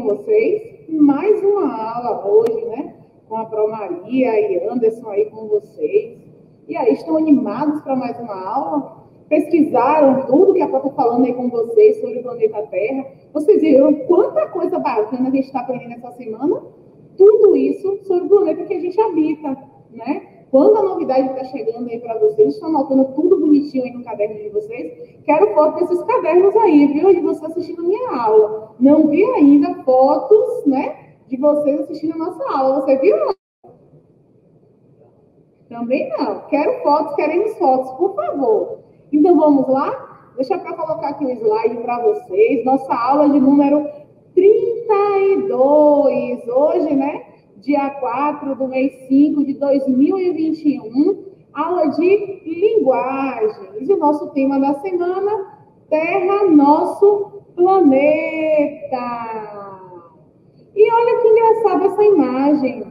vocês. Mais uma aula hoje, né? Com a Pro Maria e Anderson aí com vocês. E aí, estão animados para mais uma aula? Pesquisaram tudo que a Pro está falando aí com vocês sobre o planeta Terra? Vocês viram quanta coisa bacana a gente está aprendendo essa semana? Tudo isso sobre o planeta que a gente habita, né? Quando a novidade está chegando aí para vocês, estão anotando tudo bonitinho aí no caderno de vocês. Quero foto desses cadernos aí, viu? De você assistindo a minha aula. Não vi ainda fotos, né? De vocês assistindo a nossa aula. Você viu? Também não. Quero fotos, queremos fotos, por favor. Então, vamos lá? Deixa eu colocar aqui um slide para vocês. Nossa aula de número 32. Hoje, né? Dia 4 do mês 5 de 2021. Aula de linguagens. E o nosso tema da semana, Terra, nosso planeta. E olha que engraçada essa imagem.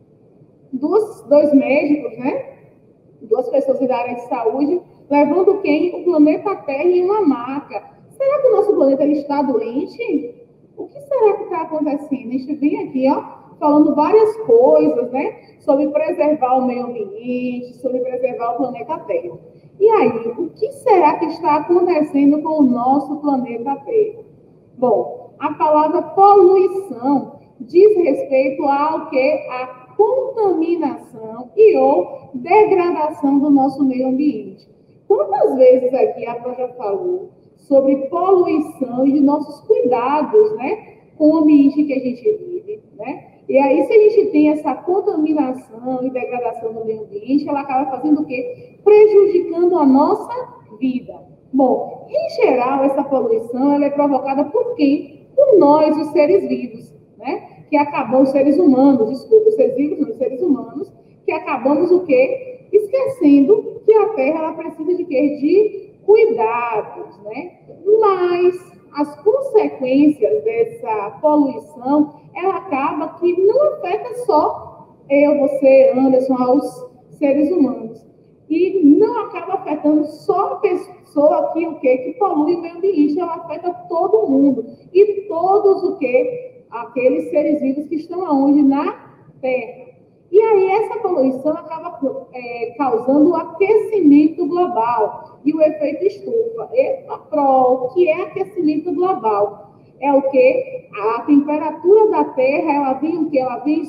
Dois médicos, né? Duas pessoas da área de saúde, levando quem? O planeta Terra em uma maca. Será que o nosso planeta ele está doente? O que será que está acontecendo? A gente vem aqui, ó, falando várias coisas, né? Sobre preservar o meio ambiente, sobre preservar o planeta Terra. E aí, o que será que está acontecendo com o nosso planeta Terra? Bom, a palavra poluição diz respeito ao que? A contaminação e ou degradação do nosso meio ambiente. Quantas vezes aqui a Pro já falou sobre poluição e de nossos cuidados, né, com o ambiente que a gente vive, né? E aí, se a gente tem essa contaminação e degradação do meio ambiente, ela acaba fazendo o quê? Prejudicando a nossa vida. Bom, em geral, essa poluição ela é provocada por quem? Por nós, os seres vivos, né? Que acabamos, os seres humanos, desculpa, os seres vivos, não, os seres humanos, que acabamos o quê? Esquecendo que a Terra ela precisa de quê? De cuidados, né? Mas as consequências dessa poluição, ela acaba que não afeta só eu, você, Anderson, aos seres humanos. E não acaba afetando só a pessoa que, o quê? Que polui o meio ambiente, ela afeta todo mundo. E todos o quê? Aqueles seres vivos que estão aonde? Na Terra. E aí essa poluição acaba causando o aquecimento global e o efeito estufa. Epa, o que é aquecimento global? É o quê? A temperatura da Terra, ela vem o quê? Ela vem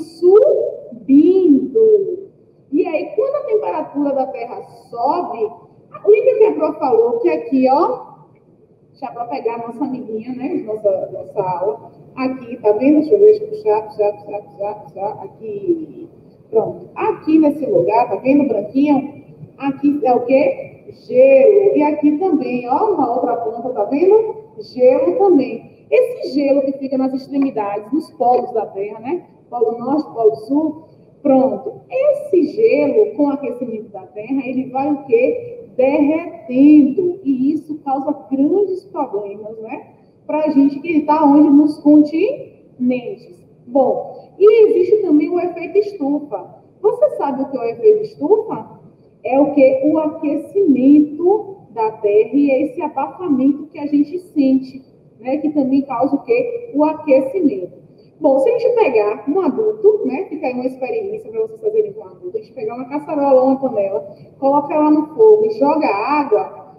subindo. E aí, quando a temperatura da Terra sobe, lembra que a Pro falou que aqui, ó, deixa para pegar a nossa amiguinha, né? Nossa aula. Aqui, tá vendo? Deixa eu ver, puxar. Aqui. Pronto. Aqui nesse lugar, tá vendo, branquinho? Aqui é o quê? Gelo. E aqui também, ó, uma outra ponta, tá vendo? Gelo também. Esse gelo que fica nas extremidades, nos polos da Terra, né? Polo Norte, Polo Sul. Pronto. Esse gelo, com o aquecimento da Terra, ele vai o quê? Derretendo. E isso causa grandes problemas, né? Para a gente que está onde? Nos continentes. Bom, e existe também o efeito estufa. Você sabe o que é o efeito estufa? É o que? O aquecimento da Terra e esse abafamento que a gente sente, né? Que também causa o quê? O aquecimento. Bom, se a gente pegar um adulto, né? Fica aí uma experiência para vocês fazerem com um adulto. A gente pegar uma caçarola ou uma panela, coloca ela no fogo e joga água,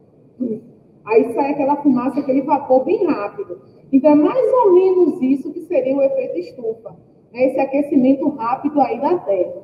aí sai aquela fumaça, aquele vapor bem rápido. Então, é mais ou menos isso que seria o efeito estufa, né? Esse aquecimento rápido aí da Terra.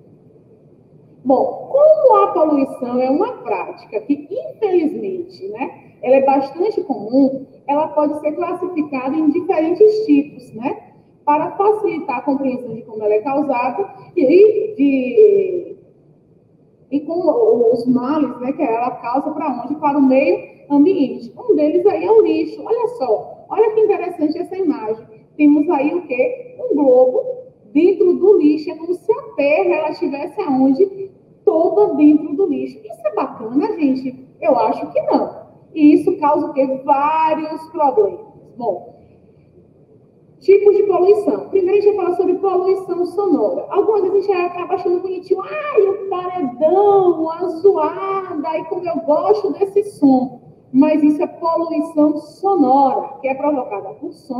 Bom, como a poluição é uma prática que, infelizmente, né, ela é bastante comum, ela pode ser classificada em diferentes tipos, né? Para facilitar a compreensão de como ela é causada e com os males, né, que ela causa para onde? Para o meio ambiente. Um deles aí é o lixo. Olha só, olha que interessante essa imagem. Temos aí o quê? Um globo dentro do lixo. É como se a Terra ela estivesse aonde? Toda dentro do lixo. Isso é bacana, gente? Eu acho que não. E isso causa o quê? Vários problemas. Bom, tipos de poluição. Primeiro a gente vai falar sobre poluição sonora. Algumas vezes a gente acaba achando bonitinho. Ai, o paredão, a zoada. Ai, como eu gosto desse som. Mas isso é poluição sonora, que é provocada por sons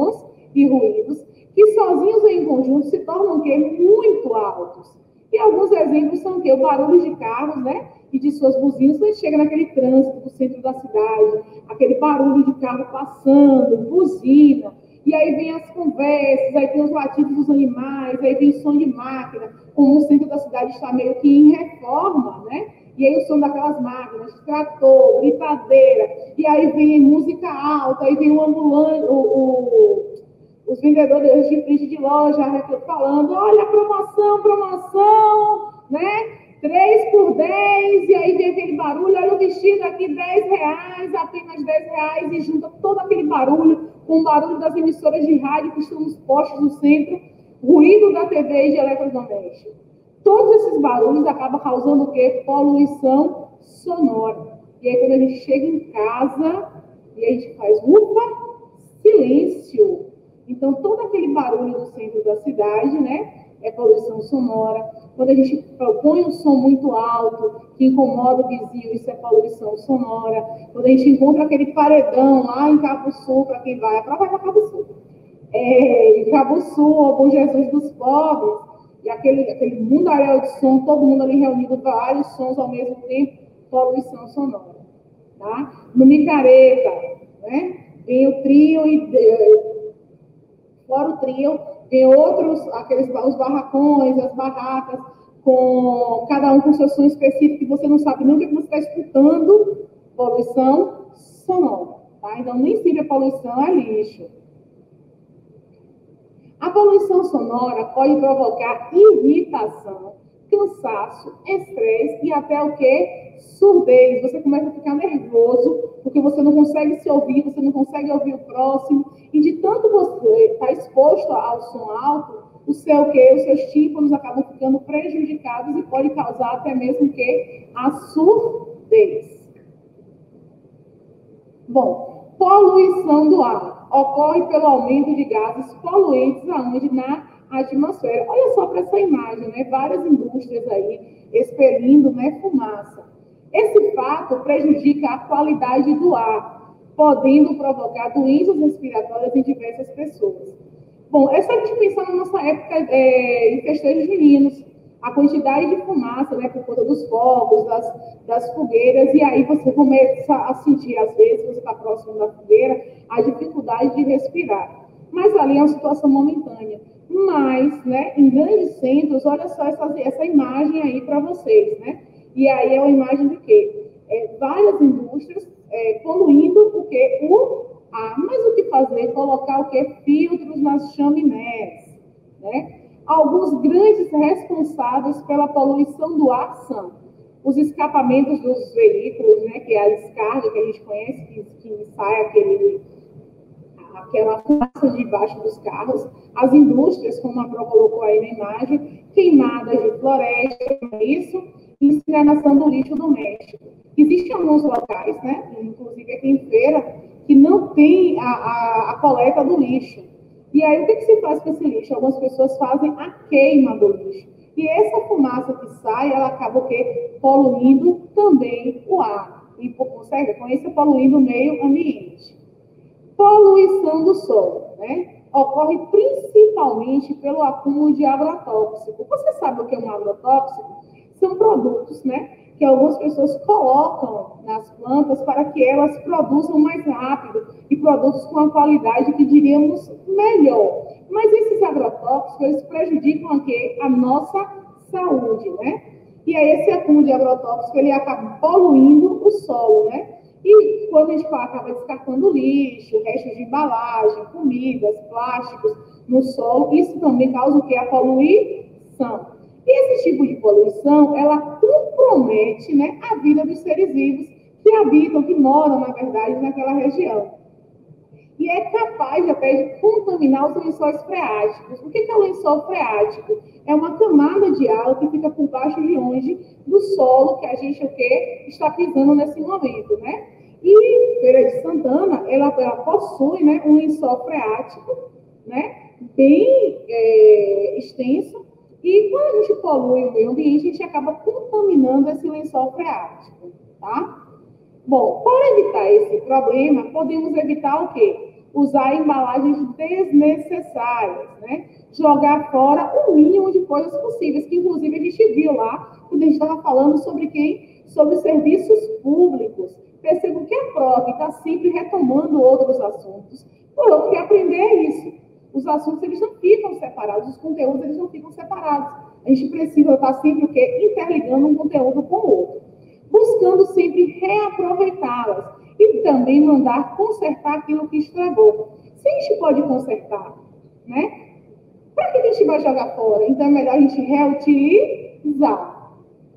e ruídos, que sozinhos ou em conjunto se tornam o quê? Muito altos. E alguns exemplos são o quê? O barulho de carros, né? E de suas buzinas, quando a gente chega naquele trânsito do centro da cidade, aquele barulho de carro passando, buzina, e aí vem as conversas, aí tem os latidos dos animais, aí vem som de máquina, como o centro da cidade está meio que em reforma, né? E aí o som daquelas máquinas, trator, gritadeira, e aí vem música alta, aí vem o ambulante, os vendedores de frente de loja falando, olha, promoção, né? 3 por 10, e aí vem aquele barulho, olha o vestido aqui, R$10, apenas R$10, e junta todo aquele barulho com o barulho das emissoras de rádio que estão nos postos do centro, ruído da TV e de eletrodoméstico. Todos esses barulhos acabam causando o quê? Poluição sonora. E aí, quando a gente chega em casa, e a gente faz, ufa, silêncio. Então, todo aquele barulho do centro da cidade, né, é poluição sonora. Quando a gente põe um som muito alto, que incomoda o vizinho, isso é poluição sonora. Quando a gente encontra aquele paredão lá em Cabo Sul, para quem vai, para Cabo Sul, em Cabo Sul, ou Bom Jesus dos Pobres, e aquele mundaréu de som, todo mundo ali reunido, vários sons ao mesmo tempo, poluição sonora. Tá? No Micareta, né, tem o trio e fora o trio, tem outros, os barracões, as barracas, com cada um com seu som específico, que você não sabe nem o que você está escutando, poluição sonora. Tá? Então, nem sempre a poluição é lixo. A poluição sonora pode provocar irritação, cansaço, estresse e até o quê? Surdez. Você começa a ficar nervoso, porque você não consegue se ouvir, você não consegue ouvir o próximo, e de tanto você estar exposto ao som alto, os seus tímpanos acabam ficando prejudicados e pode causar até mesmo o quê? A surdez. Bom, poluição do ar ocorre pelo aumento de gases poluentes aonde na atmosfera. Olha só para essa imagem, né? Várias indústrias aí expelindo, né, fumaça. Esse fato prejudica a qualidade do ar, podendo provocar doenças respiratórias em diversas pessoas. Bom, é só a gente pensar na nossa época em festejos juninos, a quantidade de fumaça, né, por conta dos fogos, das fogueiras, e aí você começa a sentir, às vezes, você está próximo da fogueira, a dificuldade de respirar. Mas ali é uma situação momentânea. Mas, né, em grandes centros, olha só essa imagem aí para vocês, né? E aí é uma imagem de quê? Várias indústrias poluindo o quê? O ar. Mas o que fazer? Colocar o quê? Filtros nas chaminés, né? Alguns grandes responsáveis pela poluição do ar são os escapamentos dos veículos, né, que é a descarga que a gente conhece, que sai aquela fumaça debaixo dos carros, as indústrias, como a Pro colocou aí na imagem, queimadas de floresta, isso, e incineração do lixo doméstico. Existem alguns locais, né, inclusive aqui em Feira, que não tem a coleta do lixo. E aí, o que se faz com esse lixo? Algumas pessoas fazem a queima do lixo. E essa fumaça que sai, ela acaba o quê? Poluindo também o ar. E, por consequência, poluindo o meio ambiente. Poluição do solo, né? Ocorre principalmente pelo acúmulo de agrotóxico. Você sabe o que é um agrotóxico? São produtos, né, que algumas pessoas colocam nas plantas para que elas produzam mais rápido e produtos com a qualidade que diríamos melhor. Mas esses agrotóxicos, eles prejudicam aqui a nossa saúde, né? E aí esse acúmulo de agrotóxico, ele acaba poluindo o solo, né? E quando a gente acaba descartando lixo, restos de embalagem, comidas, plásticos no solo, isso também causa o quê? A poluição. E esse tipo de poluição, ela compromete, né, a vida dos seres vivos que habitam, que moram, na verdade, naquela região. E é capaz de até de contaminar os lençóis freáticos. O que é o lençol freático? É uma camada de água que fica por baixo de onde do solo que a gente está pisando nesse momento, né? E Feira de Santana, ela possui, né, um lençol freático, né, bem extenso. E quando a gente polui o meio ambiente, a gente acaba contaminando esse lençol freático, tá? Bom, para evitar esse problema, podemos evitar o quê? usar embalagens desnecessárias, né? Jogar fora o mínimo de coisas possíveis, que inclusive a gente viu lá, quando a gente estava falando sobre quem? Sobre serviços públicos. Percebo que a PROC está sempre retomando outros assuntos, porque aprender é isso. Os assuntos, eles não ficam separados, os conteúdos, eles não ficam separados. A gente precisa estar sempre o quê? Interligando um conteúdo com o outro. Buscando sempre reaproveitá-las e também mandar consertar aquilo que estragou. Se a gente pode consertar, né? Para que a gente vai jogar fora? Então é melhor a gente reutilizar.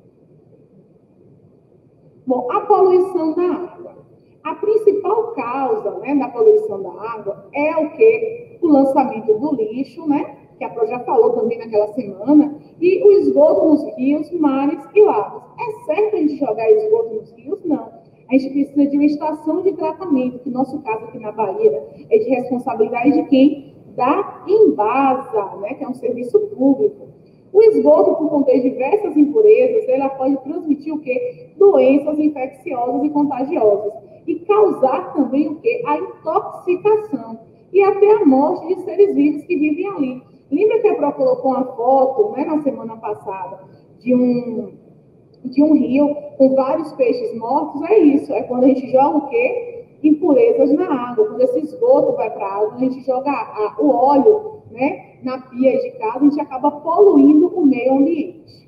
Bom, a poluição da água. A principal causa, né, da poluição da água é o quê? O lançamento do lixo, né? Que a Pro já falou também naquela semana, e o esgoto nos rios, mares e lagos. É certo a gente jogar esgoto nos rios? Não. A gente precisa de uma estação de tratamento, que no nosso caso aqui na Bahia é de responsabilidade de quem? Da Embasa, né, que é um serviço público. O esgoto, por conter diversas impurezas, ela pode transmitir o quê? Doenças infecciosas e contagiosas. E causar também o quê? A intoxicação. E até a morte de seres vivos que vivem ali. Lembra que a Pro colocou uma foto, né, na semana passada, de um rio com vários peixes mortos? É isso, é quando a gente joga o quê? Impurezas na água. Quando esse esgoto vai para a água, a gente joga o óleo, né, na pia de casa, a gente acaba poluindo o meio ambiente.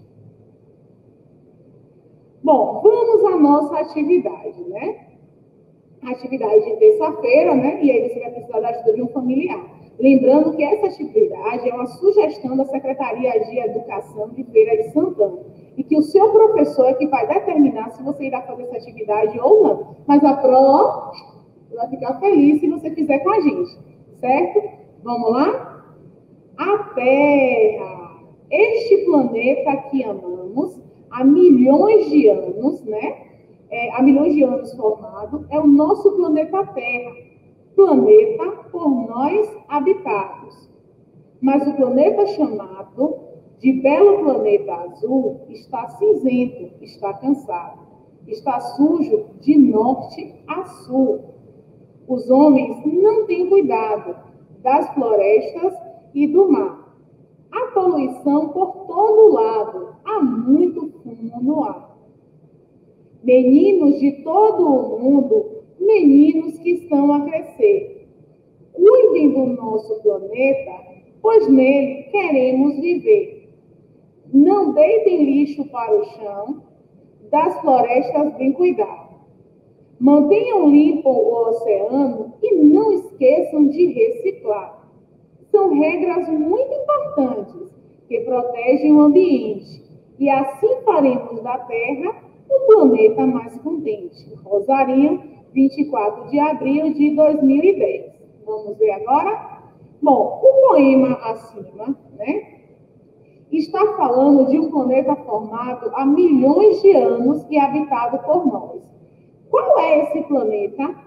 Bom, vamos à nossa atividade, né? Atividade de terça-feira, né? E aí você vai precisar da ajuda de um familiar. Lembrando que essa atividade é uma sugestão da Secretaria de Educação de Feira de Santana. E que o seu professor é que vai determinar se você irá fazer essa atividade ou não. Mas a Pro vai ficar feliz se você fizer com a gente, certo? Vamos lá? A Terra, este planeta que amamos há milhões de anos, né? Há milhões de anos formado, é o nosso planeta Terra. Planeta por nós habitados. Mas o planeta chamado de belo planeta azul está cinzento, está cansado, está sujo de norte a sul. Os homens não têm cuidado das florestas e do mar. A poluição por todo lado, há muito fumo no ar. Meninos de todo o mundo, meninos que estão a crescer, cuidem do nosso planeta, pois nele queremos viver. Não deitem lixo para o chão, das florestas bem cuidado. Mantenham limpo o oceano e não esqueçam de reciclar. São regras muito importantes que protegem o ambiente e assim faremos da Terra um planeta mais contente. Rosarinho, 24 de abril de 2010. Vamos ver agora? Bom, o poema acima, né, está falando de um planeta formado há milhões de anos e habitado por nós. Qual é esse planeta?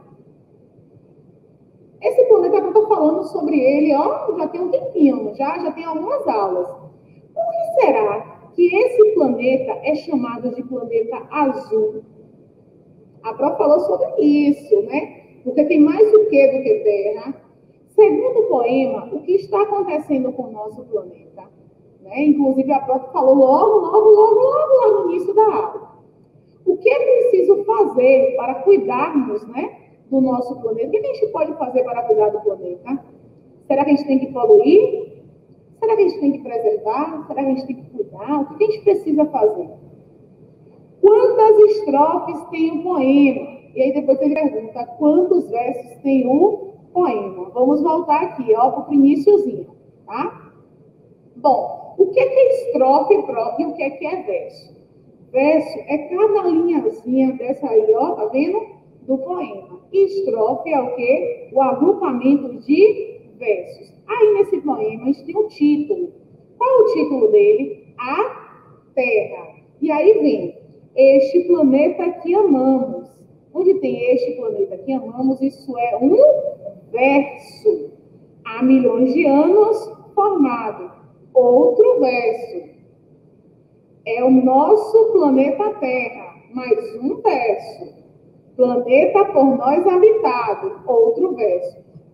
Esse planeta que eu estou falando sobre ele, ó, já tem um tempinho, já tem algumas aulas. Por que será que esse planeta é chamado de planeta azul? A Pro falou sobre isso, né? Porque tem mais o que do que Terra. Segundo o poema, o que está acontecendo com o nosso planeta? Né? Inclusive, a Pro falou logo no início da aula. O que é preciso fazer para cuidarmos, né, do nosso planeta? O que a gente pode fazer para cuidar do planeta? Será que a gente tem que poluir? Será que a gente tem que preservar? Será que a gente tem que cuidar? O que a gente precisa fazer? Quantas estrofes tem o poema? E aí depois você pergunta, quantos versos tem o poema? Vamos voltar aqui, ó, para o iniciozinho, tá? Bom, o que é estrofe própria e o que é verso? Verso é cada linhazinha dessa aí, ó, tá vendo? Do poema. E estrofe é o quê? O agrupamento de versos. Aí nesse poema a gente tem um título. Qual é o título dele? A Terra. E aí vem, este planeta que amamos. Onde tem este planeta que amamos, isso é um verso. Há milhões de anos formado. Outro verso. É o nosso planeta Terra. Mais um verso. Planeta por nós habitado. Outro verso.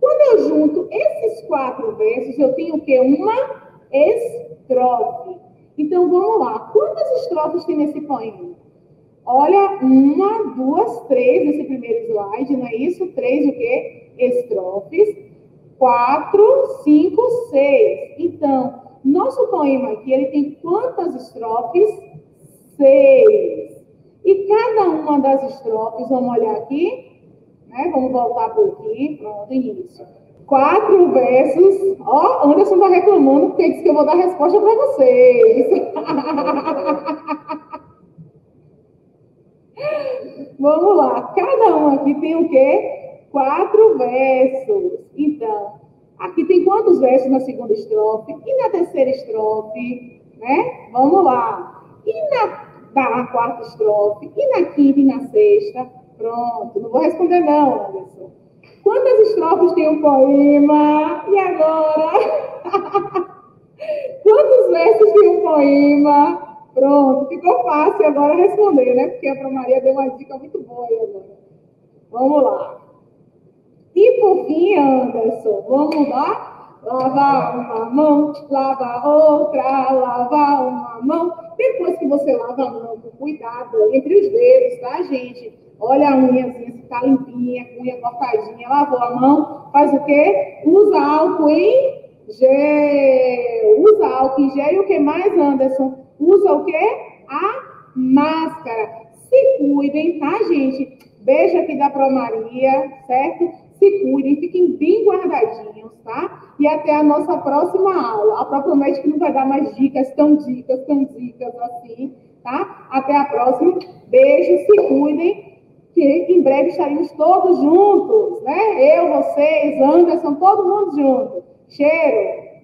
Quando eu junto esses 4 versos, eu tenho o quê? Uma estrofe. Então, vamos lá. Quantas estrofes tem nesse poema? Olha, 1, 2, 3 nesse primeiro slide, não é isso? 3 o quê? Estrofes. 4, 5, 6. Então, nosso poema aqui, ele tem quantas estrofes? 6. E cada uma das estrofes, vamos olhar aqui, né? Vamos voltar por aqui, pronto, início. 4 versos. Ó, Anderson está reclamando porque disse que eu vou dar resposta para vocês. Vamos lá. Cada um aqui tem o quê? 4 versos. Então, aqui tem quantos versos na segunda estrofe? E na terceira estrofe? Né? Vamos lá. E na quarta estrofe? E na quinta e na sexta? Pronto. Não vou responder não, Anderson. Quantas estrofes tem um poema? E agora? Quantos versos tem um poema? Pronto, ficou fácil agora responder, né? Porque a Pro Maria deu uma dica muito boa aí agora. Vamos lá. E por fim, Anderson, vamos lá? Lavar uma mão, lava outra, lavar uma mão. Depois que você lava a mão, com cuidado, entre os dedos, tá, gente? Olha a unhazinha, se tá limpinha, com unha cortadinha, lavou a mão, faz o quê? Usa álcool em gel. Usa álcool em gel e o que mais, Anderson? Usa o quê? A máscara. Se cuidem, tá, gente? Beijo aqui da Pro Maria, certo? Se cuidem, fiquem bem guardadinhos, tá? E até a nossa próxima aula. A Pro promete que não vai dar mais dicas tão dicas assim, tá? Até a próxima. Beijo, se cuidem, que em breve estaremos todos juntos, né? Eu, vocês, Anderson, todo mundo junto. Cheiro!